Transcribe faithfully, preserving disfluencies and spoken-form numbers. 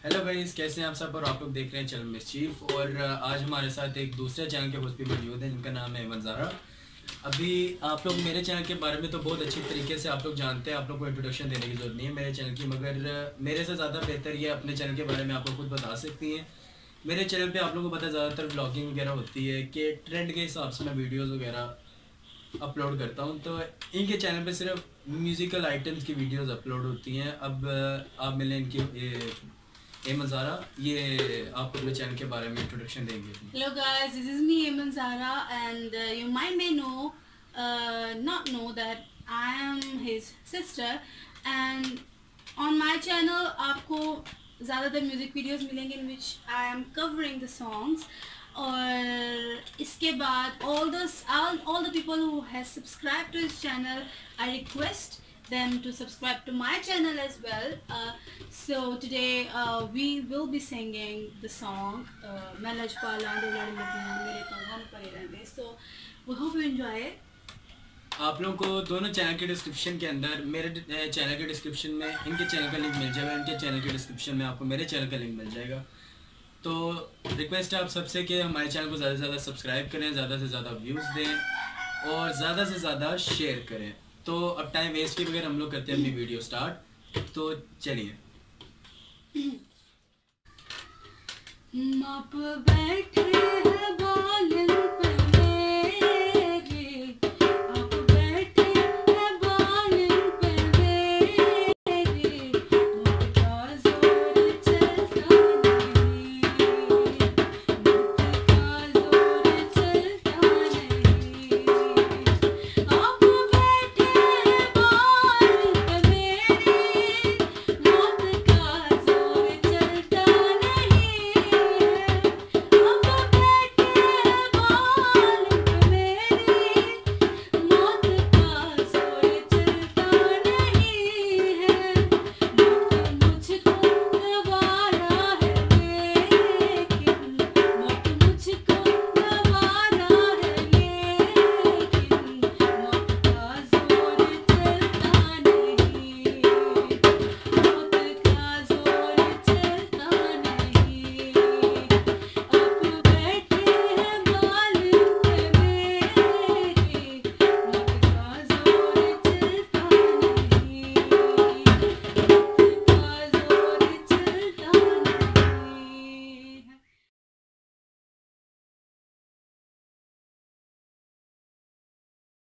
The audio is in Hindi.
हेलो गाइस, कैसे हैं आप सब। और आप लोग देख रहे हैं चैनल मिसचीफ। और आज हमारे साथ एक दूसरे चैनल के होस्ट भी मौजूद हैं जिनका नाम है मंजारा। अभी आप लोग मेरे चैनल के बारे में तो बहुत अच्छी तरीके से आप लोग जानते हैं, आप लोग को इंट्रोडक्शन देने की जरूरत नहीं है मेरे चैनल की, मगर मेरे से ज़्यादा बेहतर ये अपने चैनल के बारे में आप लोग खुद बता सकती हैं। मेरे चैनल पे आप लोगों को पता है ज़्यादातर ब्लॉगिंग वगैरह होती है कि ट्रेंड के हिसाब से मैं वीडियोज़ वगैरह अपलोड करता हूँ, तो इनके चैनल पे सिर्फ म्यूज़िकल आइटम्स की वीडियोस अपलोड होती हैं। अब आप मिलें इनकी एमन ज़ारा, ये आपको अपने चैनल के बारे में इंट्रोडक्शन देंगे। Hello guys, this is me Eman Zara, and uh, you might may know, uh, not know that I am his sister, and on my channel आपको ज़्यादातर म्यूज़िक वीडियोस मिलेंगे in which I am covering the songs. और इसके बाद all those all, all the people who has subscribed to his channel, I request them to subscribe to my channel as well. Uh, so today uh, we will be singing the song मैं लजपाला दो लड़ लगियां मेरे तो हम परे रहंदे। So we hope you enjoy it. आप लोगों को दोनों चैनल के डिस्क्रिप्शन के अंदर, मेरे चैनल के डिस्क्रिप्शन में इनके चैनल का लिंक मिल जाएगा, इनके चैनल के डिस्क्रिप्शन में आपको मेरे चैनल का लिंक मिल जाएगा। तो रिक्वेस्ट है आप सबसे कि हमारे चैनल को ज़्यादा से ज़्यादा सब्सक्राइब करें, ज़्यादा से ज़्यादा व्यूज़ दें और ज़्यादा से ज़्यादा शेयर करें। तो अब टाइम वेस्ट के बगैर हम लोग करते हैं अपनी वीडियो स्टार्ट। तो चलिए। माप बैठे हैं बालन